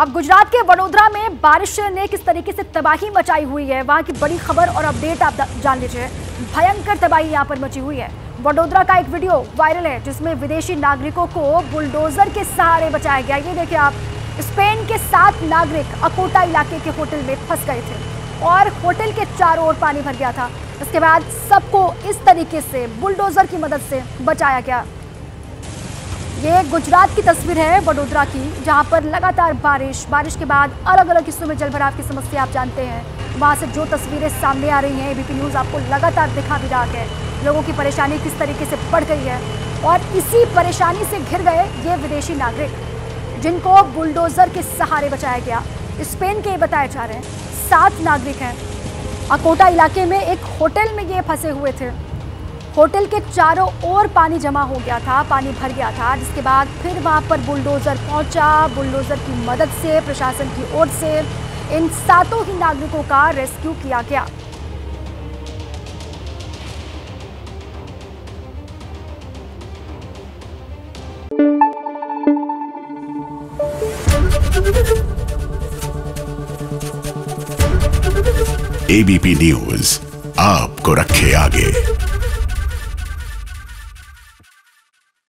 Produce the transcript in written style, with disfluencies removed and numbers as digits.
अब गुजरात के वडोदरा में बारिश ने किस तरीके से तबाही मचाई हुई है, वहां की बड़ी खबर और अपडेट आप जान लीजिए। भयंकर तबाही यहां पर मची हुई है। वडोदरा का एक वीडियो वायरल है जिसमें विदेशी नागरिकों को बुलडोजर के सहारे बचाया गया। ये देखिए आप, स्पेन के 7 नागरिक अकोटा इलाके के होटल में फंस गए थे और होटल के चारों ओर पानी भर गया था। इसके बाद सबको इस तरीके से बुलडोजर की मदद से बचाया गया। ये गुजरात की तस्वीर है वडोदरा की, जहां पर लगातार बारिश के बाद अलग अलग हिस्सों में जलभराव की समस्या आप जानते हैं। वहां से जो तस्वीरें सामने आ रही हैं, एबीपी न्यूज़ आपको लगातार दिखा भी रहा है। लोगों की परेशानी किस तरीके से बढ़ गई है और इसी परेशानी से घिर गए ये विदेशी नागरिक, जिनको बुलडोजर के सहारे बचाया गया। स्पेन के बताए जा रहे हैं 7 नागरिक हैं। अकोटा इलाके में एक होटल में ये फंसे हुए थे। होटल के चारों ओर पानी जमा हो गया था, पानी भर गया था, जिसके बाद फिर वहां पर बुलडोजर पहुंचा। बुलडोजर की मदद से प्रशासन की ओर से इन 7 ही नागरिकों का रेस्क्यू किया गया। एबीपी न्यूज़ आपको रखे आगे।